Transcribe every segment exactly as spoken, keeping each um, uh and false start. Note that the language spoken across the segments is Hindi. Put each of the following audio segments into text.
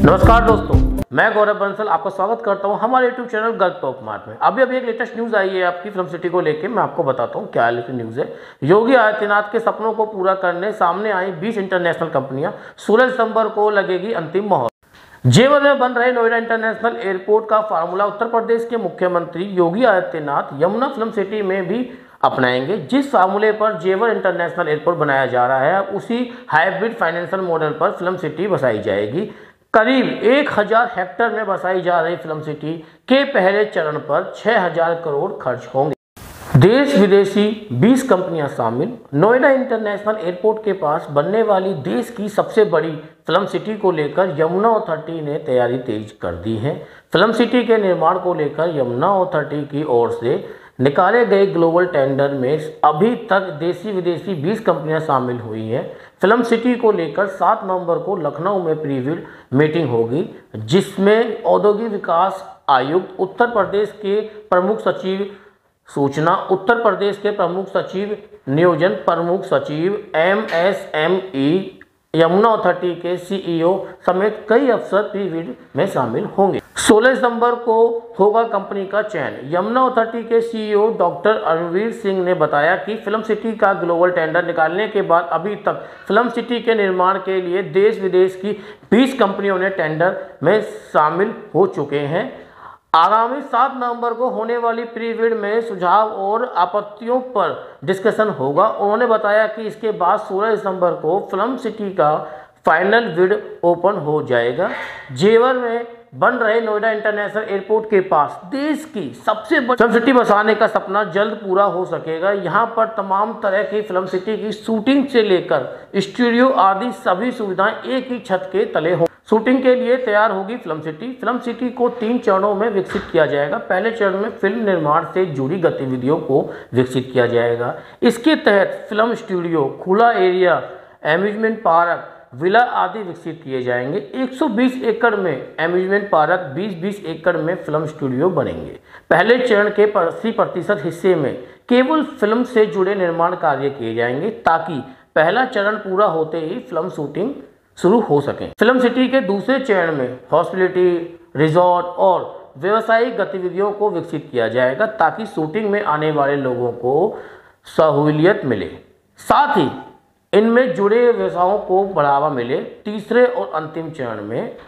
नमस्कार दोस्तों, मैं गौरव बंसल आपका स्वागत करता हूं हमारे YouTube channel gulf talk mart में। अभी अभी एक लेटेस्ट न्यूज़ आई है आपकी फिल्म सिटी को लेके। मैं आपको बताता हूं क्या लेटेस्ट न्यूज़ है। योगी आदित्यनाथ के सपनों को पूरा करने सामने आई बीस इंटरनेशनल कंपनियां। सोलह दिसंबर को लगेगी अंतिम मोहर। जेवर में बन रहे नोएडा इंटरनेशनल एयरपोर्ट का फार्मूला उत्तर प्रदेश के मुख्यमंत्री योगी आदित्यनाथ यमुना फिल्म सिटी में भी अपनाएंगे। जिस फार्मूले पर जेवर इंटरनेशनल एयरपोर्ट बनाया जा रहा है, उसी हाइब्रिड फाइनेंशियल मॉडल पर फिल्म सिटी बसाई जाएगी। करीब एक हज़ार हेक्टेयर में बसाई जा रही फिल्म सिटी के पहले चरण पर छह हज़ार करोड़ खर्च होंगे। देश विदेशी बीस कंपनियां शामिल। नोएडा इंटरनेशनल एयरपोर्ट के पास बनने वाली देश की सबसे बड़ी फिल्म सिटी को लेकर यमुना अथॉरिटी ने तैयारी तेज कर दी है। फिल्म सिटी के निर्माण को लेकर यमुना अथॉरिटी की ओर से निकाले गए ग्लोबल टेंडर में अभी तक देशी विदेशी बीस कंपनियां शामिल हुई हैं। फिल्म सिटी को लेकर सात नवंबर को लखनऊ में प्रीव्यू मीटिंग होगी, जिसमें औद्योगिक विकास आयुक्त, उत्तर प्रदेश के प्रमुख सचिव सूचना, उत्तर प्रदेश के प्रमुख सचिव नियोजन, प्रमुख सचिव M S M E, Yamuna authority के सीईओ समेत कई अफसर प्रीव्यू में शामिल होंगे। सोलह दिसंबर को होगा कंपनी का चयन। यमुना अथॉरिटी के सीईओ डॉक्टर अरुणवीर सिंह ने बताया कि फिल्म सिटी का ग्लोबल टेंडर निकालने के बाद अभी तक फिल्म सिटी के निर्माण के लिए देश विदेश की बीस कंपनियों ने टेंडर में शामिल हो चुके हैं। आगामी सात नवंबर को होने वाली प्री बिड में सुझाव और आपत्तियों पर डिस्कशन होगा। उन्होंने बताया कि इसके बाद सोलह दिसंबर को फिल्म सिटी का फाइनल बिड ओपन हो जाएगा। जेवर में बन रहे नोएडा इंटरनेशनल एयरपोर्ट के पास देश की सबसे बड़ी फिल्म सिटी बसाने का सपना जल्द पूरा हो सकेगा। यहां पर तमाम तरह की फिल्म सिटी की शूटिंग से लेकर स्टूडियो आदि सभी सुविधाएं एक ही छत के तले हों। शूटिंग के लिए तैयार होगी फिल्म सिटी। फिल्म सिटी को तीन चरणों में विकसित किया जाएगा। पहले चरण में फिल्म निर्माण से जुड़ी गतिविधियों को विकसित किया जाएगा। इसके तहत फिल्म स्टूडियो, खुला एरिया, एम्यूजमेंट पार्क, विला आदि विकसित किए जाएंगे। एक सौ बीस एकड़ में एम्यूजमेंट पार्क, बीस बीस एकड़ में फिल्म स्टूडियो बनेंगे। पहले चरण के अस्सी प्रतिशत हिस्से में केवल फिल्म से जुड़े निर्माण कार्य किए जाएंगे, ताकि पहला चरण पूरा होते ही फिल्म शूटिंग शुरू हो सके। फिल्म सिटी के दूसरे चरण में हॉस्पिटैलिटी, रिजॉर्ट और व्यावसायिक गतिविधियों को विकसित किया जाएगा, ताकि शूटिंग में आने वाले लोगों को सहूलियत मिले, साथ ही इनमें जुड़े व्यवसायों को बढ़ावा मिले। तीसरे और अंतिम चरण में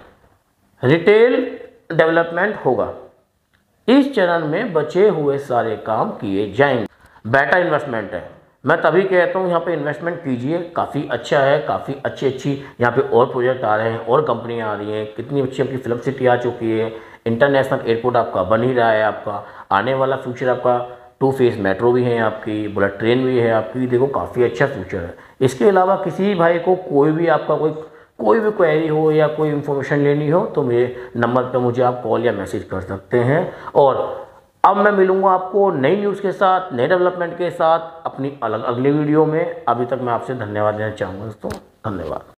रिटेल डेवलपमेंट होगा। इस चरण में बचे हुए सारे काम किए जाएंगे। बेटा इन्वेस्टमेंट है, मैं तभी कहता हूँ यहाँ पे इन्वेस्टमेंट कीजिए। काफ़ी अच्छा है, काफ़ी अच्छी अच्छी यहाँ पे और प्रोजेक्ट आ रहे हैं और कंपनियाँ आ रही हैं। कितनी अच्छी आपकी फिल्म सिटी आ चुकी है। इंटरनेशनल एयरपोर्ट आपका बन ही रहा है। आपका आने वाला फ्यूचर आपका टू फेस मेट्रो भी है, आपकी बुलेट ट्रेन भी है आपकी। देखो काफ़ी अच्छा फ्यूचर है। इसके अलावा किसी भाई को कोई भी आपका कोई कोई भी क्वेरी हो या कोई इन्फॉर्मेशन लेनी हो तो मेरे नंबर पर मुझे आप कॉल या मैसेज कर सकते हैं। और अब मैं मिलूंगा आपको नई न्यूज़ के साथ, नए डेवलपमेंट के साथ अपनी अलग अगली वीडियो में। अभी तक मैं आपसे धन्यवाद देना चाहूँगा दोस्तों। धन्यवाद।